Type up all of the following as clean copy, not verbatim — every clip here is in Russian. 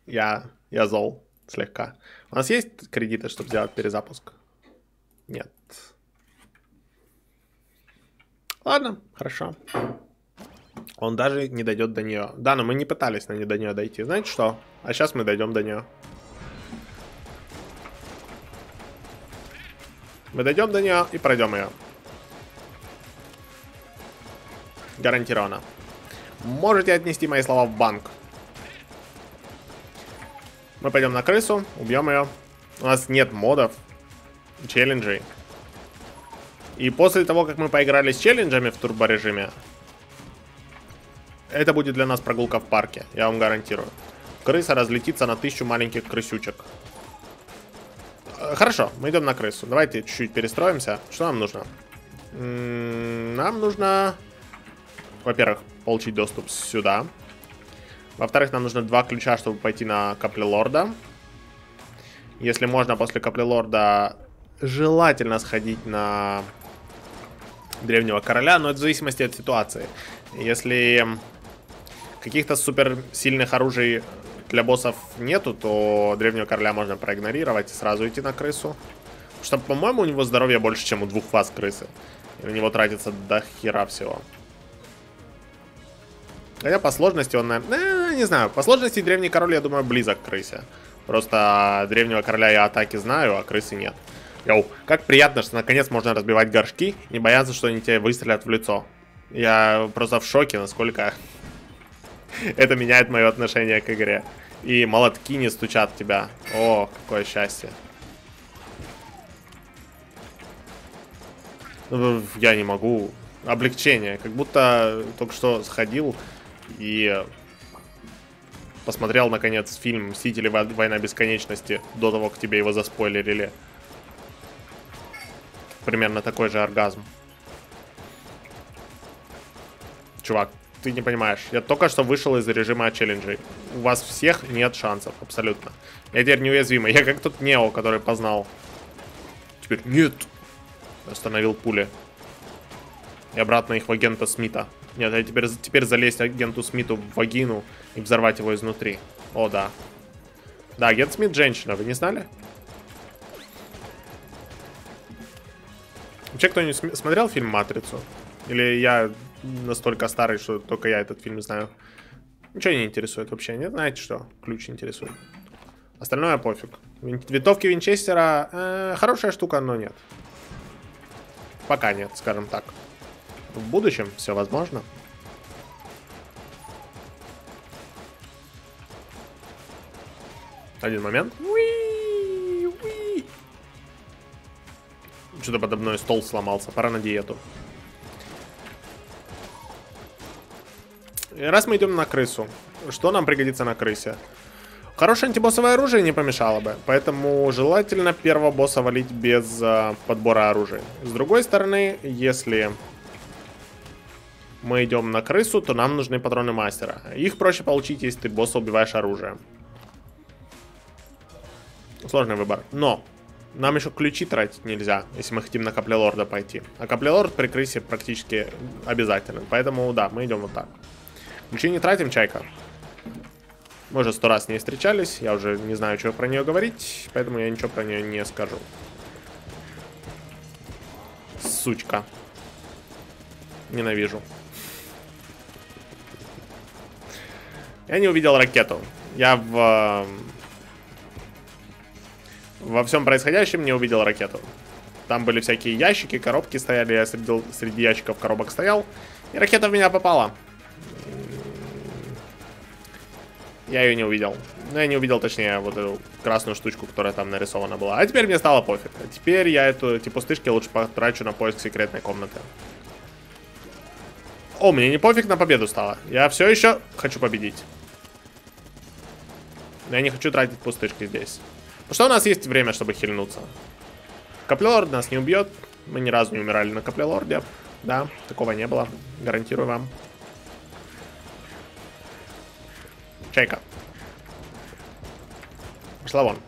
Я зол слегка. У нас есть кредиты, чтобы сделать перезапуск? Нет. Ладно, хорошо. Он даже не дойдет до нее. Да, но мы не пытались до нее дойти. Знаете что? А сейчас мы дойдем до нее. Мы дойдем до нее и пройдем ее. Гарантированно. Можете отнести мои слова в банк. Мы пойдем на крысу, убьем ее. У нас нет модов, челленджей. И после того, как мы поиграли с челленджами в турборежиме, это будет для нас прогулка в парке, я вам гарантирую. Крыса разлетится на 1000 маленьких крысючек. Хорошо, мы идем на крысу. Давайте чуть-чуть перестроимся. Что нам нужно? Нам нужно, во-первых, получить доступ сюда. Во-вторых, нам нужно 2 ключа, чтобы пойти на Каплелорда. Если можно, после Каплелорда желательно сходить на Древнего Короля, но это в зависимости от ситуации. Если каких-то супер сильных оружий для боссов нету, то Древнего Короля можно проигнорировать и сразу идти на крысу. Потому что, по-моему, у него здоровье больше, чем у 2 фаз крысы. И на него тратится до хера всего. Хотя по сложности он, не знаю, по сложности Древний Король, я думаю, близок к крысе. Просто Древнего Короля я атаки знаю, а крысы нет. Йоу, как приятно, что наконец можно разбивать горшки, не бояться, что они тебе выстрелят в лицо. Я просто в шоке, насколько это меняет мое отношение к игре. И молотки не стучат в тебя. О, какое счастье. Я не могу. Облегчение. Как будто только что сходил и посмотрел, наконец, фильм «Мстители. Война бесконечности» до того, как тебе его заспойлерили. Примерно такой же оргазм. Чувак, ты не понимаешь. Я только что вышел из режима челленджей. У вас всех нет шансов, абсолютно. Я теперь неуязвимый. Я как тот Нео, который познал. Теперь нет. Остановил пули. И обратно их в агента Смита. Нет, я теперь залезть агенту Смиту в вагину и взорвать его изнутри. О, да. Да, агент Смит женщина, вы не знали? Вообще, кто-нибудь смотрел фильм «Матрицу»? Или я настолько старый, что только я этот фильм знаю? Ничего не интересует вообще, нет? Знаете что? Ключ интересует. Остальное пофиг. Винтовки Винчестера хорошая штука, но нет. Пока нет, скажем так. В будущем все возможно. Один момент. Что-то подо мной стол сломался. Пора на диету. И раз мы идем на крысу, что нам пригодится на крысе? Хорошее антибоссовое оружие не помешало бы. Поэтому желательно первого босса валить без подбора оружия. С другой стороны, если мы идем на крысу, то нам нужны патроны мастера. Их проще получить, если ты босса убиваешь оружием. Сложный выбор. Но нам еще ключи тратить нельзя, если мы хотим на Каплелорда пойти. А Каплелорд при крысе практически обязателен. Поэтому да, мы идем вот так. Ключи не тратим, чайка. Мы уже 100 раз с ней встречались. Я уже не знаю, что про нее говорить. Поэтому я ничего про нее не скажу. Сучка. Ненавижу. Я не увидел ракету. Я во всем происходящем не увидел ракету. Там были всякие ящики, коробки стояли. Я среди ящиков коробок стоял. И ракета в меня попала. Я ее не увидел. Ну, я не увидел, точнее, вот эту красную штучку, которая там нарисована была. А теперь мне стало пофиг. А теперь я эти пустышки лучше потрачу на поиск секретной комнаты. О, мне не пофиг, на победу стало. Я все еще хочу победить. Но я не хочу тратить пустышки здесь. Потому что у нас есть время, чтобы хильнуться. Каплелорд нас не убьет. Мы ни разу не умирали на Каплелорде. Да, такого не было. Гарантирую вам. Чайка. Пошла вон.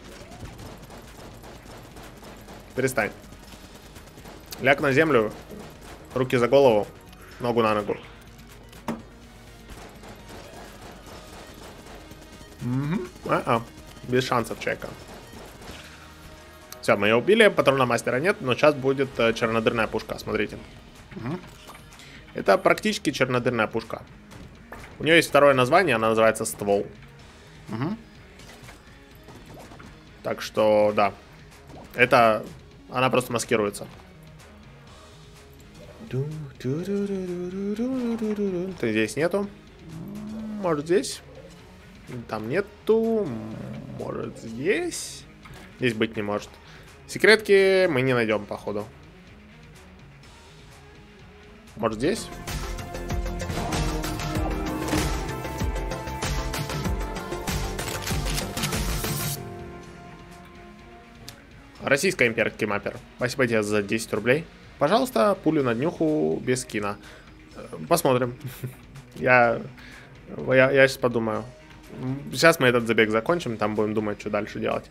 Перестань. Ляг на землю. Руки за голову. Ногу на ногу. Без шансов чека. Все, мы ее убили, патрона мастера нет, но сейчас будет чернодырная пушка, смотрите. Это практически чернодырная пушка. У нее есть второе название, она называется ствол. Так что, да. Это... Она просто маскируется. Здесь нету. Может здесь? Там нету. Может здесь? Здесь быть не может. Секретки мы не найдем, походу. Может здесь? Российская имперский маппер. Спасибо тебе за 10 рублей. Пожалуйста, пулю на днюху без скина. Посмотрим. Я сейчас подумаю. Сейчас мы этот забег закончим, там будем думать, что дальше делать.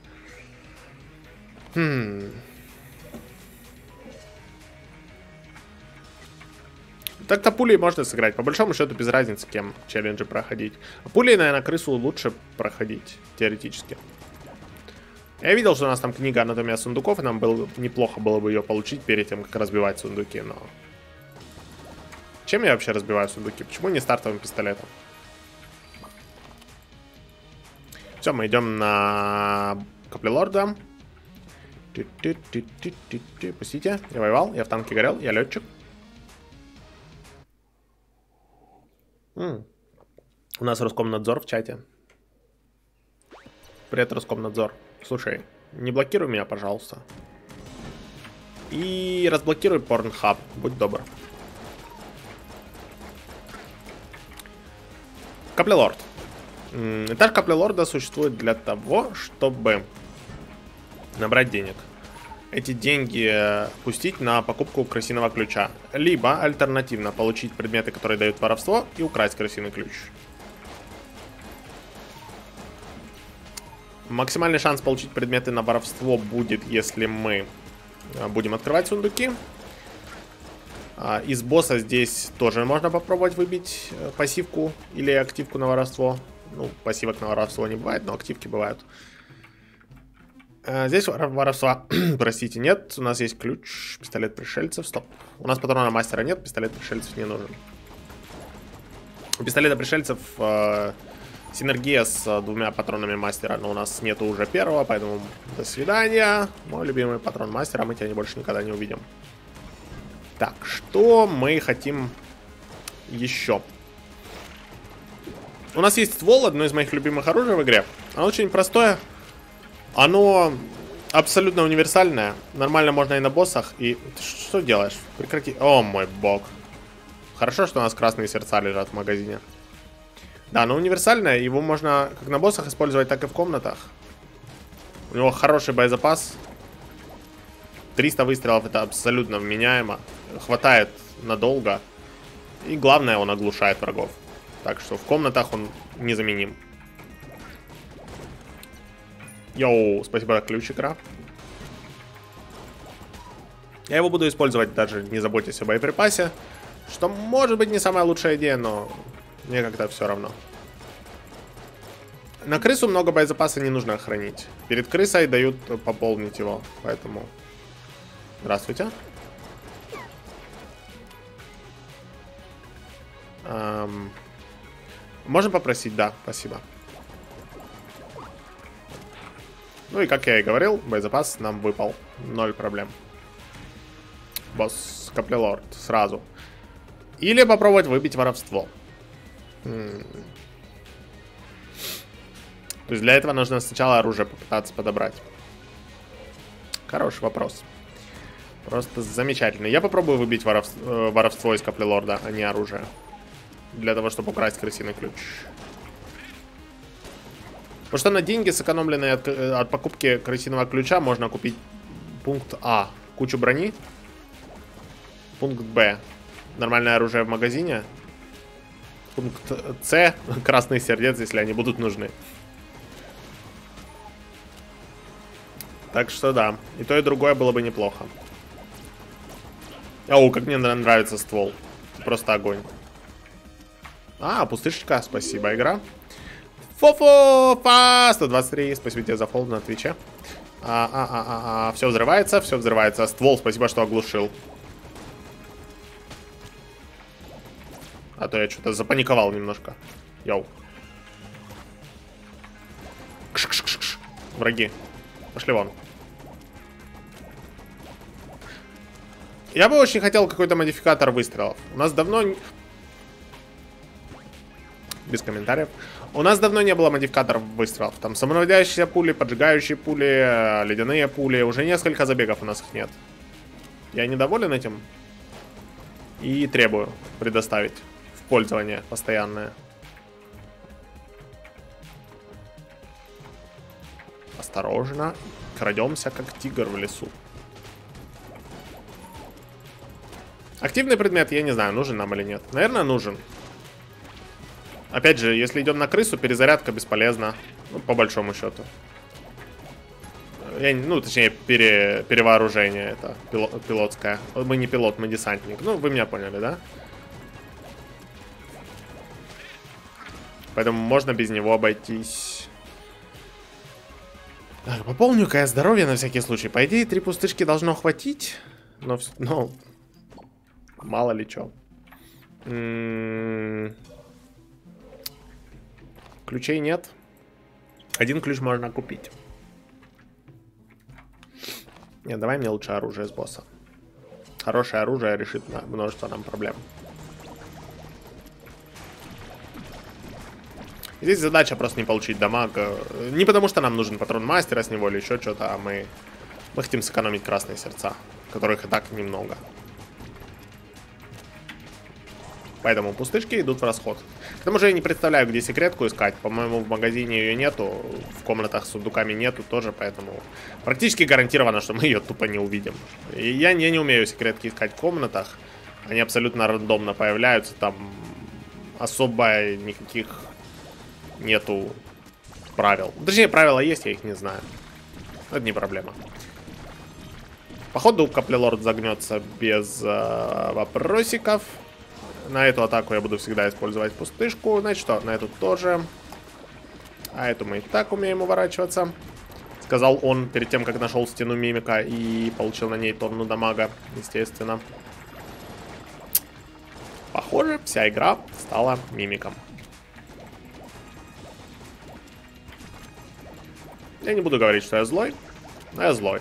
Так-то пулей можно сыграть. По большому счету без разницы, кем челленджи проходить. Пулей, наверное, крысу лучше проходить, теоретически. Я видел, что у нас там книга «Анатомия сундуков», и нам неплохо было бы ее получить перед тем, как разбивать сундуки, но... Чем я вообще разбиваю сундуки? Почему не стартовым пистолетом? Все, мы идем на Каплелорда. Пустите, я воевал, я в танке горел, я летчик. У нас Роскомнадзор в чате. Привет, Роскомнадзор. Слушай, не блокируй меня, пожалуйста. И разблокируй Pornhub, будь добр. Каплелорд. Этаж Каплелорда существует для того, чтобы набрать денег. Эти деньги пустить на покупку крысиного ключа. Либо альтернативно получить предметы, которые дают воровство, и украсть крысиный ключ. Максимальный шанс получить предметы на воровство будет, если мы будем открывать сундуки. Из босса здесь тоже можно попробовать выбить пассивку или активку на воровство. Ну, пассивок на воровство не бывает, но активки бывают. Здесь воровства, простите, нет. У нас есть ключ, пистолет пришельцев. Стоп. У нас патрона мастера нет, пистолет пришельцев не нужен. У пистолета пришельцев синергия с двумя патронами мастера, но у нас нету уже первого, поэтому до свидания. Мой любимый патрон мастера, мы тебя больше никогда не увидим. Так, что мы хотим еще? У нас есть ствол, одно из моих любимых оружий в игре. Оно очень простое. Оно абсолютно универсальное. Нормально можно и на боссах. И ты что делаешь? Прекрати. О мой бог. Хорошо, что у нас красные сердца лежат в магазине. Да, оно универсальное. Его можно как на боссах использовать, так и в комнатах. У него хороший боезапас. 300 выстрелов — это абсолютно вменяемо. Хватает надолго. И главное, он оглушает врагов. Так что в комнатах он незаменим. Йоу, спасибо за ключ, игра. Я его буду использовать, даже не заботьтесь о боеприпасе. Что может быть не самая лучшая идея, но мне как-то все равно. На крысу много боезапаса не нужно хранить. Перед крысой дают пополнить его, поэтому... Здравствуйте. Можно попросить? Да, спасибо. Ну и как я и говорил, боезапас нам выпал. 0 проблем. Босс, Каплелорд, сразу. Или попробовать выбить воровство. То есть для этого нужно сначала оружие попытаться подобрать. Хороший вопрос. Просто замечательно. Я попробую выбить воровство из Каплелорда, а не оружие. Для того, чтобы украсть крысиный ключ. Потому что на деньги, сэкономленные от покупки крысиного ключа, можно купить пункт А. Кучу брони. Пункт Б. Нормальное оружие в магазине. Пункт С. Красных сердец, если они будут нужны. Так что да. И то, и другое было бы неплохо. Оу, как мне нравится ствол. Просто огонь. А, пустышечка, спасибо, игра. Фо-фо-фа! 123, спасибо тебе за фолл на Твиче. Все взрывается, все взрывается. Ствол, спасибо, что оглушил. А то я что-то запаниковал немножко. Йоу. Кш-кш-кш-кш. Враги. Пошли вон. Я бы очень хотел какой-то модификатор выстрелов. У нас давно... Без комментариев. У нас давно не было модификаторов выстрелов. Там самонаводящиеся пули, поджигающие пули, ледяные пули. Уже несколько забегов у нас их нет. Я недоволен этим. И требую предоставить в пользование постоянное. Осторожно. Крадемся, как тигр в лесу. Активный предмет, я не знаю, нужен нам или нет. Наверное, нужен. Опять же, если идем на крысу, перезарядка бесполезна. Ну, по большому счету. Ну, точнее, перевооружение это пилотское. Мы не пилот, мы десантник. Ну, вы меня поняли, да? Поэтому можно без него обойтись. Так, пополню-ка я здоровье на всякий случай. По идее, 3 пустышки должно хватить. Но мало ли что. Ключей нет. Один ключ можно купить. Нет, давай мне лучше оружие с босса. Хорошее оружие решит множество нам проблем. Здесь задача просто не получить дамаг. Не потому что нам нужен патрон мастера с него или еще что-то, а мы хотим сэкономить красные сердца, которых и так немного. Поэтому пустышки идут в расход. К тому же я не представляю, где секретку искать. По-моему, в магазине ее нету. В комнатах с сундуками нету тоже. Поэтому практически гарантированно, что мы ее тупо не увидим. И я не умею секретки искать в комнатах. Они абсолютно рандомно появляются. Там особо никаких нету правил. Точнее, правила есть, я их не знаю. Это не проблема. Походу, Каплелорд загнется без вопросиков. На эту атаку я буду всегда использовать пустышку. Значит что, на эту тоже. А эту мы и так умеем уворачиваться. Сказал он перед тем, как нашел стену мимика и получил на ней тонну дамага, естественно. Похоже, вся игра стала мимиком. Я не буду говорить, что я злой, но я злой.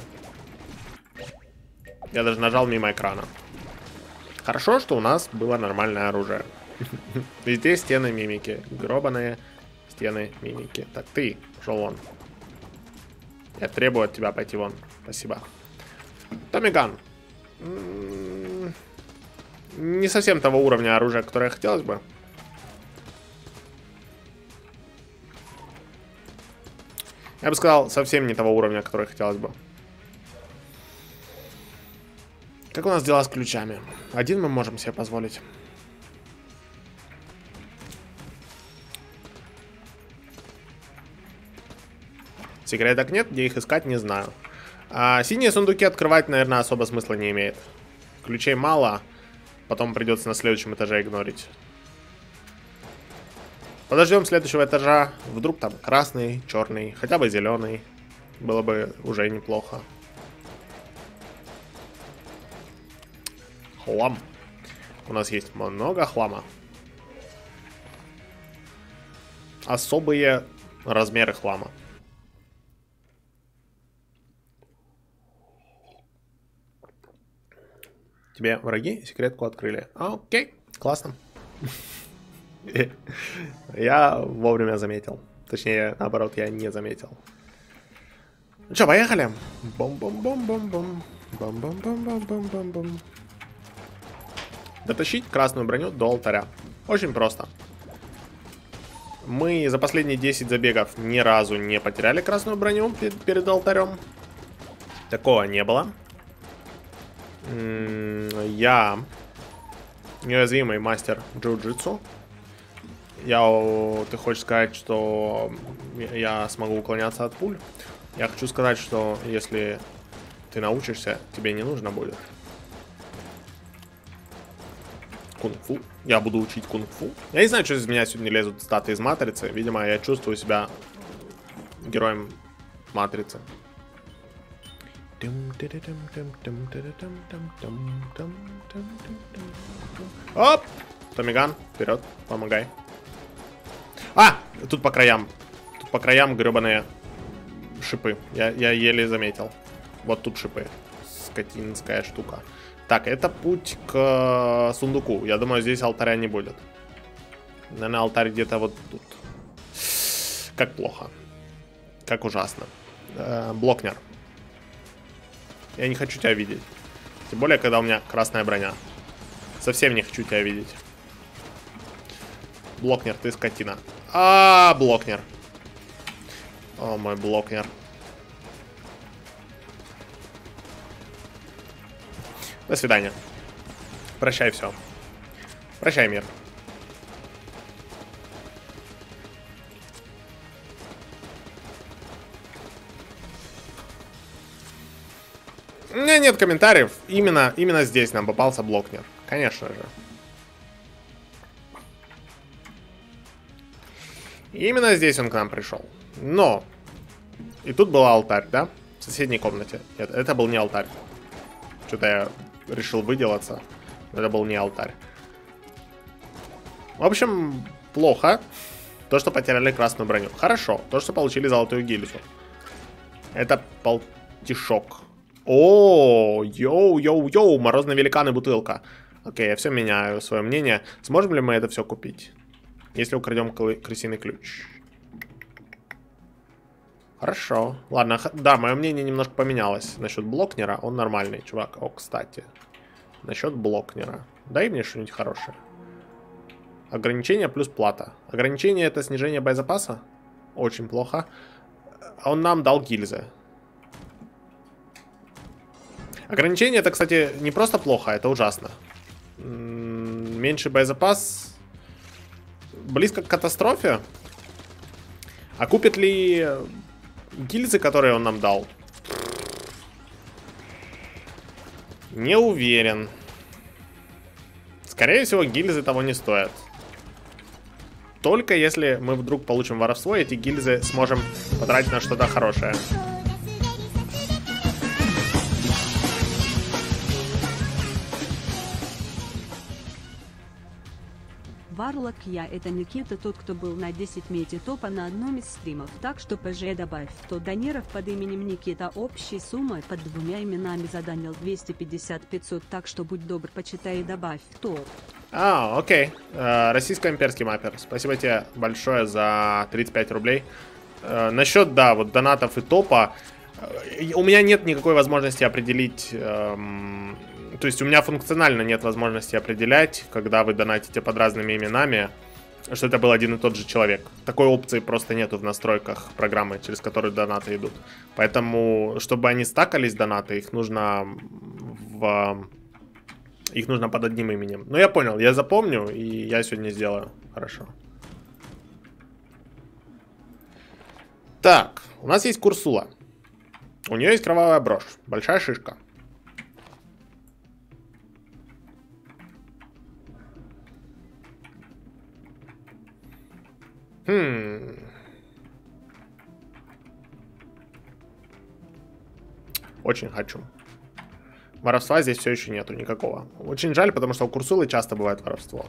Я даже нажал мимо экрана. Хорошо, что у нас было нормальное оружие. Везде стены мимики. Гробаные стены мимики. Так, ты, пошел вон. Я требую от тебя пойти вон. Спасибо. Томиган. Не совсем того уровня оружия, которое хотелось бы. Я бы сказал, совсем не того уровня, который хотелось бы. Как у нас дела с ключами? Один мы можем себе позволить. Секреток нет, где их искать, не знаю. Синие сундуки открывать, наверное, особо смысла не имеет. Ключей мало, потом придется на следующем этаже игнорить. Подождем следующего этажа. Вдруг там красный, черный, хотя бы зеленый. Было бы уже неплохо. Хлам. У нас есть много хлама. Особые размеры хлама. Тебе враги секретку открыли. Окей, классно. Я вовремя заметил. Точнее, наоборот, я не заметил. Ну что, поехали? Бом-бом-бом-бом-бом. Бом-бом-бом-бом-бом-бом. Дотащить красную броню до алтаря. Очень просто. Мы за последние 10 забегов ни разу не потеряли красную броню перед алтарем. Такого не было. Я неуязвимый мастер джиу-джитсу. Ты хочешь сказать, что я смогу уклоняться от пуль? Я хочу сказать, что если ты научишься, тебе не нужно будет. кунг-фу. Я буду учить кунг-фу. Я не знаю, что из меня сегодня лезут статы из матрицы. Видимо, я чувствую себя героем матрицы. Оп! Томиган, вперед, помогай. А! Тут по краям. Тут по краям гребаные шипы. Я еле заметил. Вот тут шипы. Скотинская штука. Так, это путь к сундуку. Я думаю, здесь алтаря не будет. Наверное, алтарь где-то вот тут. Как плохо. Как ужасно. Блокнер. Я не хочу тебя видеть. Тем более, когда у меня красная броня. Совсем не хочу тебя видеть. Блокнер, ты скотина. Блокнер. О, мой блокнер. До свидания. Прощай все. Прощай, мир. У меня нет комментариев. Именно здесь нам попался блокнер. Конечно же. Именно здесь он к нам пришел. Но. И тут был алтарь, да? В соседней комнате. Нет, это был не алтарь. Что-то я решил выделаться. Но это был не алтарь. В общем, плохо. То, что потеряли красную броню. Хорошо. То, что получили золотую гильзу. Это полтишок. О, йоу, морозные великаны, бутылка. Окей, я все меняю свое мнение. Сможем ли мы это все купить? Если украдем крысиный ключ. Хорошо. Ладно, да, мое мнение немножко поменялось насчет блокнера. Он нормальный, чувак. О, кстати. Насчет блокнера. Дай мне что-нибудь хорошее. Ограничение плюс плата. Ограничение — это снижение боезапаса. Очень плохо. Он нам дал гильзы. Ограничение — это, кстати, не просто плохо, это ужасно. Меньший боезапас. Близко к катастрофе. А купит ли гильзы, которые он нам дал? Не уверен. Скорее всего, гильзы того не стоят. Только если мы вдруг получим воровство, эти гильзы сможем потратить на что-то хорошее. Варлок я, это Никита, тот, кто был на 10 меди топа на одном из стримов, так что ПЖ добавь 100 донеров под именем Никита, общей суммой под двумя именами заданил 250-500, так что будь добр, почитай и добавь топ. Окей. Российско-имперский маппер. Спасибо тебе большое за 35 рублей. Насчет, да, вот донатов и топа. У меня нет никакой возможности определить... То есть у меня функционально нет возможности определять, когда вы донатите под разными именами, что это был один и тот же человек. Такой опции просто нету в настройках программы, через которую донаты идут. Поэтому, чтобы они стакались, донаты, их нужно под одним именем. Ну, я понял, я запомню, и я сегодня сделаю. Хорошо. Так, у нас есть Курсула. У нее есть кровавая брошь. Большая шишка. Очень хочу. Воровства здесь все еще нету никакого. Очень жаль, потому что у Курсулы часто бывает воровство.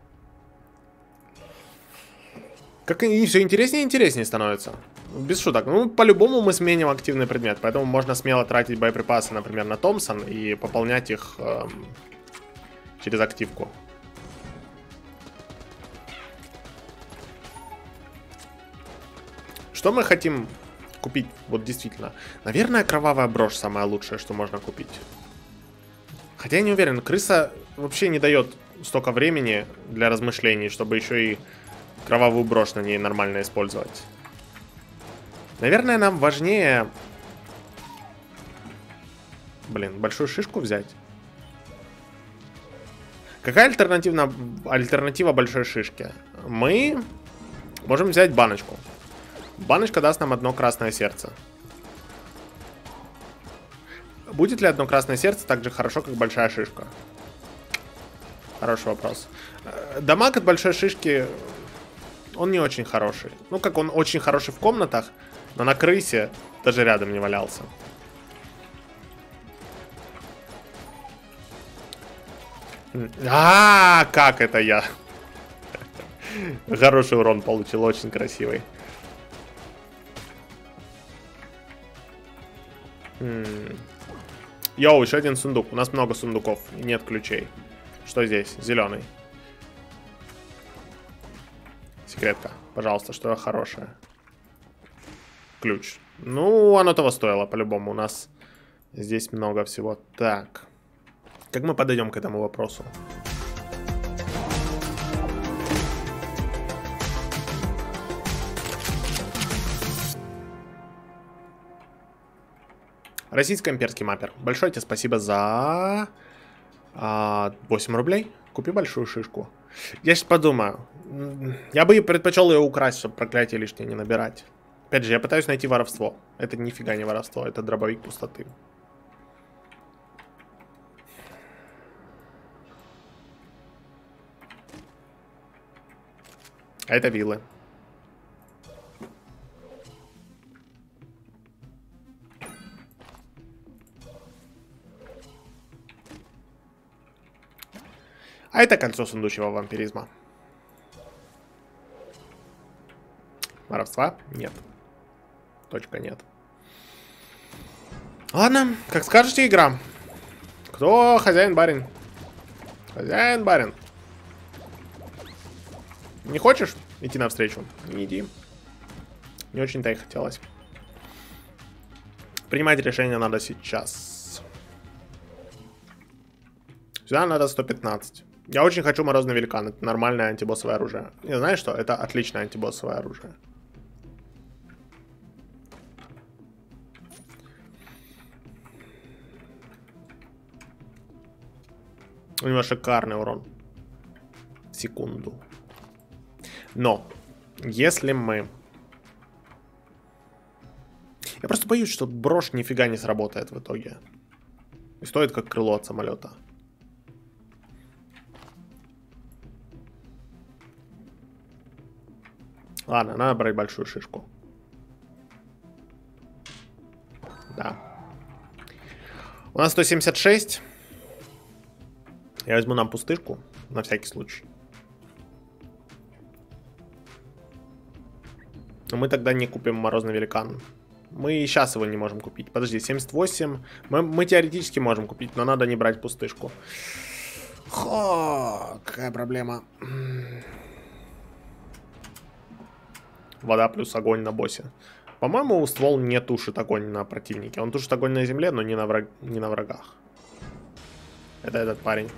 Как и все интереснее и интереснее становится. Без шуток. Ну, по-любому мы сменим активный предмет. Поэтому можно смело тратить боеприпасы, например, на Томпсон и пополнять их через активку. Что мы хотим купить? Вот действительно. Наверное, кровавая брошь самое лучшее, что можно купить. Хотя я не уверен. Крыса вообще не дает столько времени для размышлений, чтобы еще и кровавую брошь на ней нормально использовать. Наверное, нам важнее... Блин, большую шишку взять. Какая альтернатива большой шишке? Мы можем взять баночку. Баночка даст нам одно красное сердце. Будет ли одно красное сердце так же хорошо, как большая шишка? Хороший вопрос. Дамаг от большой шишки, он не очень хороший. Ну, как он очень хороший в комнатах, но на крысе даже рядом не валялся. Как это я? Хороший урон получил, очень красивый. Йоу, еще один сундук. У нас много сундуков, нет ключей. Что здесь? Зеленый. Секретка. Пожалуйста, что хорошее. Ключ. Ну, оно того стоило, по-любому. У нас здесь много всего. Так. Как мы подойдем к этому вопросу? Российско-имперский маппер. Большое тебе спасибо за 8 рублей. Купи большую шишку. Я сейчас подумаю. Я бы предпочел ее украсть, чтобы проклятие лишнее не набирать. Опять же, я пытаюсь найти воровство. Это нифига не воровство, это дробовик пустоты. А это виллы. А это кольцо сундучего вампиризма. Воровства? Нет. Точка нет. Ладно, как скажете, игра. Кто хозяин, барин? Хозяин, барин. Не хочешь идти навстречу? Не иди. Не очень-то и хотелось. Принимать решение надо сейчас. Сюда надо 115. Я очень хочу морозный великан. Это нормальное антибоссовое оружие. И знаешь что? Это отличное антибоссовое оружие. У него шикарный урон. Секунду. Но, если мы... Я просто боюсь, что брошь нифига не сработает в итоге. И стоит как крыло от самолета. Ладно, надо брать большую шишку. Да. У нас 176. Я возьму нам пустышку, на всякий случай. Но мы тогда не купим морозный великан. Мы и сейчас его не можем купить. Подожди, 78. Мы теоретически можем купить, но надо не брать пустышку. Какая проблема. Вода плюс огонь на боссе. По-моему, ствол не тушит огонь на противнике. Он тушит огонь на земле, но не на врагах. Это этот парень.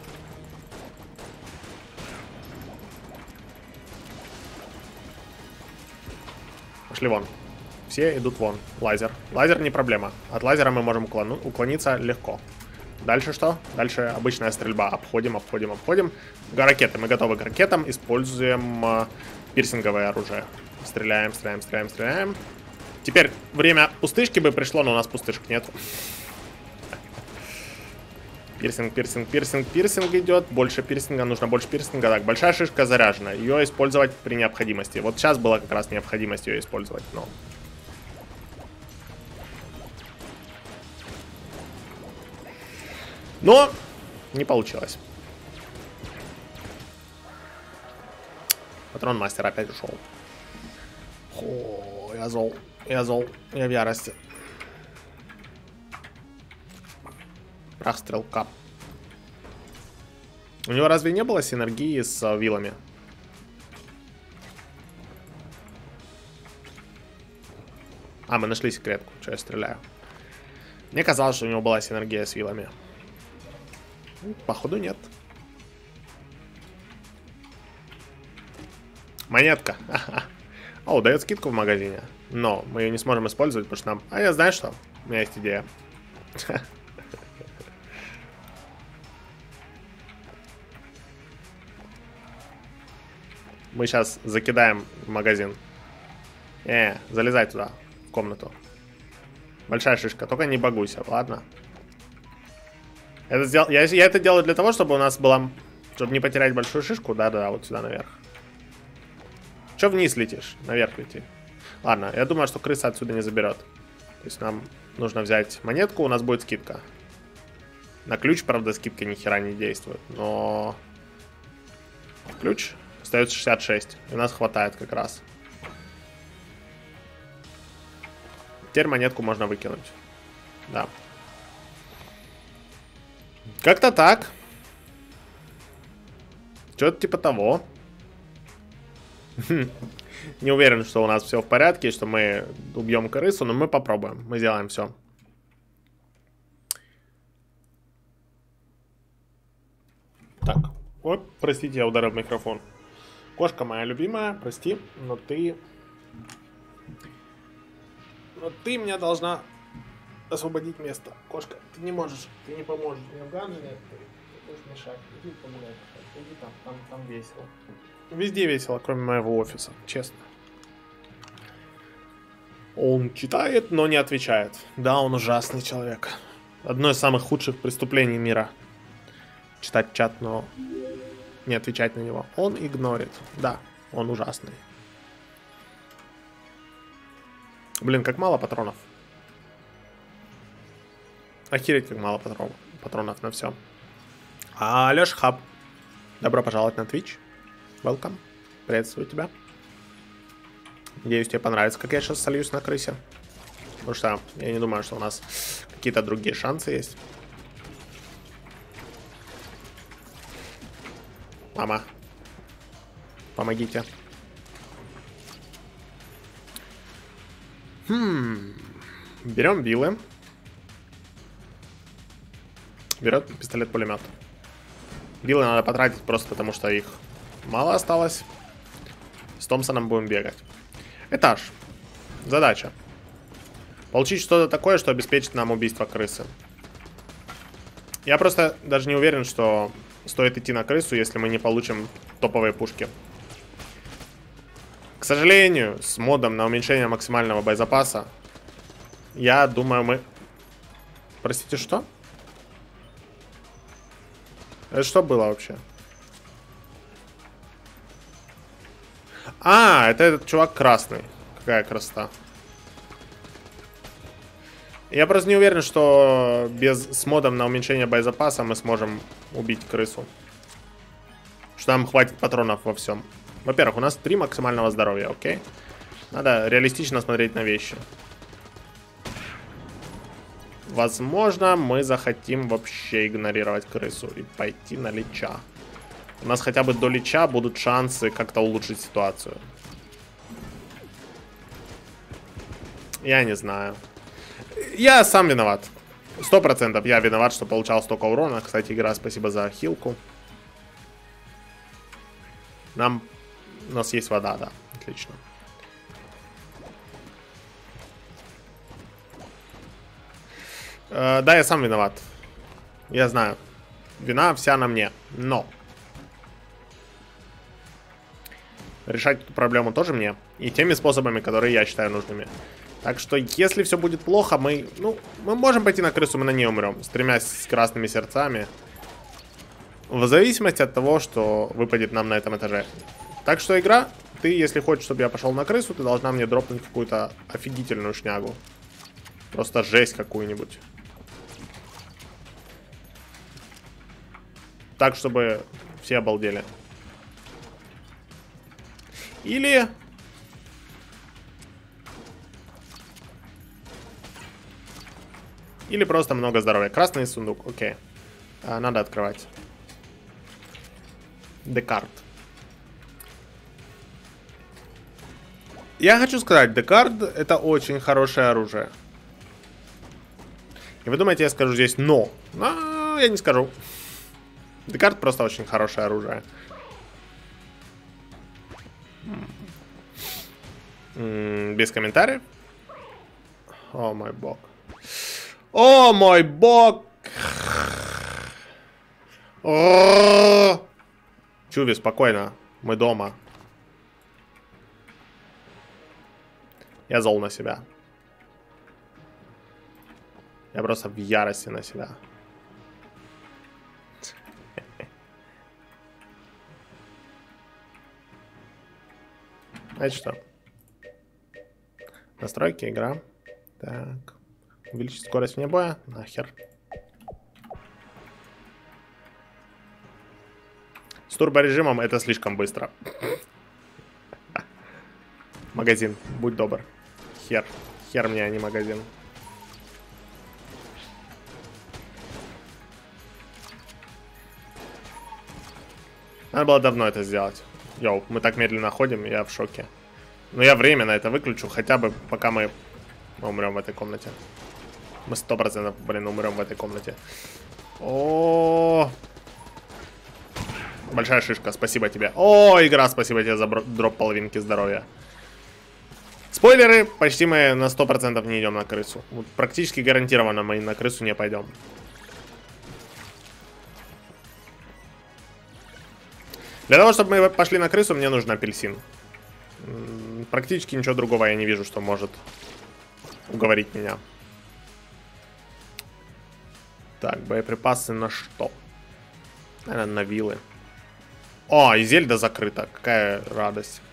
Пошли вон. Все идут вон. Лазер. Лазер не проблема. От лазера мы можем уклониться легко. Дальше что? Дальше обычная стрельба. Обходим, обходим, обходим. Ракеты. Мы готовы к ракетам. Используем пирсинговое оружие. Стреляем, стреляем, стреляем, стреляем. Теперь время пустышки бы пришло, но у нас пустышек нет. Пирсинг, пирсинг, пирсинг, пирсинг идет. Больше пирсинга, нужно больше пирсинга. Так, большая шишка заряжена. Ее использовать при необходимости. Вот сейчас была как раз необходимость ее использовать, но не получилось. Патрон мастера опять ушел. О, я зол. Я зол. Я в ярости. Прах стрелка. У него разве не было синергии с вилами? А, мы нашли секретку. Что я стреляю? Мне казалось, что у него была синергия с вилами. Походу нет. Монетка. О, дает скидку в магазине. Но мы ее не сможем использовать, потому что нам... А я знаю что? У меня есть идея. Мы сейчас закидаем в магазин. Залезай туда, в комнату. Большая шишка, только не багуйся, ладно? Я это делаю для того, чтобы у нас была Чтобы не потерять большую шишку, да-да, вот сюда наверх. Че вниз летишь? Наверх лети. Ладно, я думаю, что крыса отсюда не заберет. То есть нам нужно взять монетку, у нас будет скидка. На ключ, правда, скидка ни хера не действует, но... Ключ остается 66, и у нас хватает как раз. Теперь монетку можно выкинуть. Да. Как-то так. Что-то типа того. Не уверен, что у нас все в порядке, что мы убьем крысу, но мы попробуем. Мы сделаем все. Так. Ой, простите, я ударил в микрофон. Кошка моя любимая, прости, но ты... Но ты меня должна освободить место. Кошка, ты не можешь, ты не поможешь. Мне в ганжине ты будешь мешать. Иди погуляй. Иди там весело. Везде весело, кроме моего офиса, честно. Он читает, но не отвечает. Да, он ужасный человек. Одно из самых худших преступлений мира. Читать чат, но не отвечать на него. Он игнорит. Да, он ужасный. Блин, как мало патронов. Охереть, как мало патронов на все. Алёш Хаб. Добро пожаловать на Twitch. Welcome. Приветствую тебя. Надеюсь, тебе понравится, как я сейчас сольюсь на крысе. Потому что я не думаю, что у нас какие-то другие шансы есть. Мама. Помогите. Берем вилы. Берет пистолет-пулемет. Вилы надо потратить просто потому, что их мало осталось. С Томпсоном будем бегать. Этаж. Задача. Получить что-то такое, что обеспечит нам убийство крысы. Я просто даже не уверен, что стоит идти на крысу, если мы не получим топовые пушки. К сожалению, с модом на уменьшение максимального боезапаса, я думаю, мы... Простите, что? Это что было вообще? А, это этот чувак красный. Какая красота. Я просто не уверен, что с модом на уменьшение боезапаса мы сможем убить крысу. Что нам хватит патронов во всем. Во-первых, у нас 3 максимального здоровья, окей? Надо реалистично смотреть на вещи. Возможно, мы захотим вообще игнорировать крысу и пойти на лича. У нас хотя бы до лича будут шансы как-то улучшить ситуацию. Я не знаю. Я сам виноват. 100% я виноват, что получал столько урона. Кстати, игра, спасибо за хилку. У нас есть вода, да. Отлично. Да, я сам виноват. Я знаю. Вина вся на мне. Но решать эту проблему тоже мне. И теми способами, которые я считаю нужными. Так что, если все будет плохо, мы можем пойти на крысу, мы на ней умрем. С 3 красными сердцами. В зависимости от того, что выпадет нам на этом этаже. Так что, игра, ты, если хочешь, чтобы я пошел на крысу, ты должна мне дропнуть какую-то офигительную шнягу. Просто жесть какую-нибудь. Так, чтобы все обалдели. Или... Или просто много здоровья. Красный сундук, окей. Надо открывать. Декарт. Я хочу сказать, Декарт это очень хорошее оружие. И вы думаете, я скажу здесь но? Но я не скажу. Декарт просто очень хорошее оружие. Без комментариев. О мой бог. О мой бог! Чуви, спокойно. Мы дома. Я зол на себя. Я просто в ярости на себя. Знаете что? Настройки, игра. Так. Увеличить скорость вне боя. Нахер. С турборежимом это слишком быстро. Магазин, будь добр. Хер. Хер мне, а не магазин. Надо было давно это сделать. Йоу, мы так медленно ходим, я в шоке. Но я временно это выключу, хотя бы пока мы умрем в этой комнате. Мы 100%, блин, умрем в этой комнате. О, большая шишка, спасибо тебе. О, игра, спасибо тебе за дроп половинки здоровья. Спойлеры, почти мы на 100% не идем на крысу. Вот практически гарантированно мы на крысу не пойдем. Для того, чтобы мы пошли на крысу, мне нужен апельсин. Практически ничего другого я не вижу, что может уговорить меня. Так, боеприпасы на что? Наверное, на вилы. О, и Зельда закрыта. Какая радость.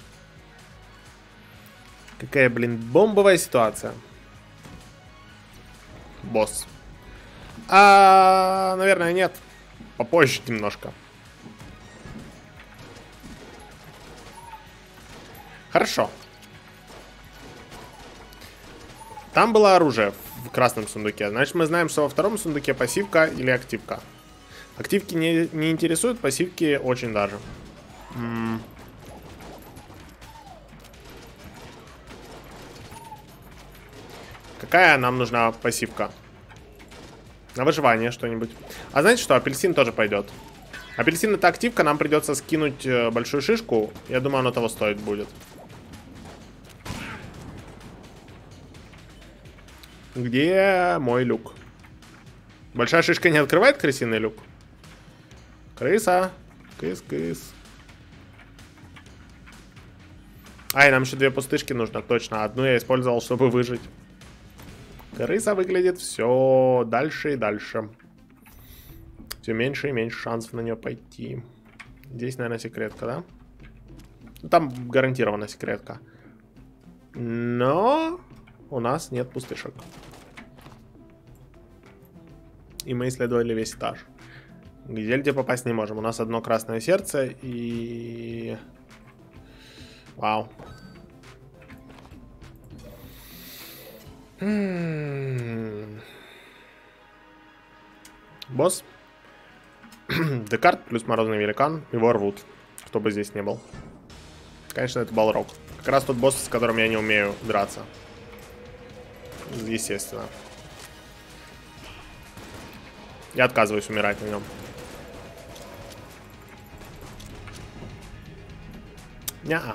Какая, блин, бомбовая ситуация. Босс. Наверное, нет. Попозже немножко. Хорошо. Там было оружие в красном сундуке. Значит, мы знаем, что во втором сундуке пассивка или активка. Активки не интересуют, пассивки очень даже. Какая нам нужна пассивка? На выживание что-нибудь. А знаете что, апельсин тоже пойдет. Апельсин это активка, нам придется скинуть большую шишку. Я думаю, оно того стоит будет. Где мой люк? Большая шишка не открывает крысиный люк? Крыса. Кыс-кыс. Ай, нам еще 2 пустышки нужно, точно. Одну я использовал, чтобы выжить. Крыса выглядит все дальше и дальше. Все меньше и меньше шансов на нее пойти. Здесь, наверное, секретка, да? Там гарантированно секретка. Но у нас нет пустышек. И мы исследовали весь этаж. К Зельде попасть не можем. У нас одно красное сердце и... Вау. Босс. Декарт плюс морозный великан. Его рвут. Кто бы здесь не был. Конечно, это Балрог. Как раз тот босс, с которым я не умею драться. Естественно. Я отказываюсь умирать на нем. Неа.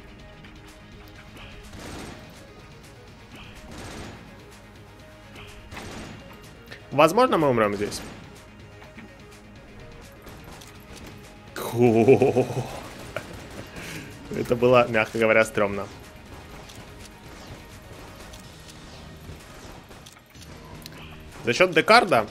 Возможно, мы умрем здесь. Это было, мягко говоря, стрёмно. За счет Декарда.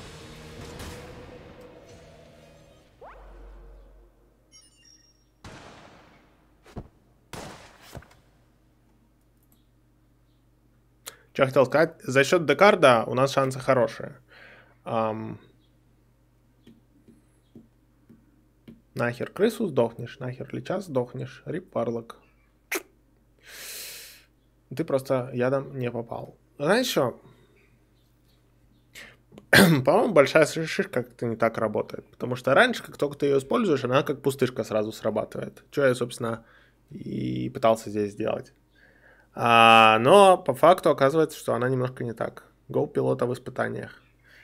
Что я хотел сказать? За счет Декарда у нас шансы хорошие. Нахер крысу сдохнешь, нахер лича сдохнешь. Рип Варлок. Ты просто ядом не попал. Знаешь что? По-моему, большая шишка как-то не так работает. Потому что раньше, как только ты ее используешь, она как пустышка сразу срабатывает. Что я, собственно, и пытался здесь сделать. Но по факту оказывается, что она немножко не так. Go пилота в испытаниях.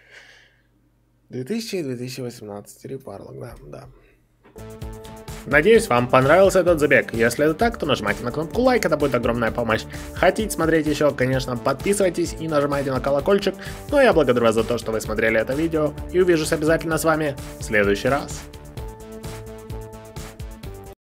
2000-2018. Рип Варлок, да. Надеюсь, вам понравился этот забег. Если это так, то нажимайте на кнопку лайк, это будет огромная помощь. Хотите смотреть еще, конечно, подписывайтесь и нажимайте на колокольчик. Ну а я благодарю вас за то, что вы смотрели это видео, и увижусь обязательно с вами в следующий раз.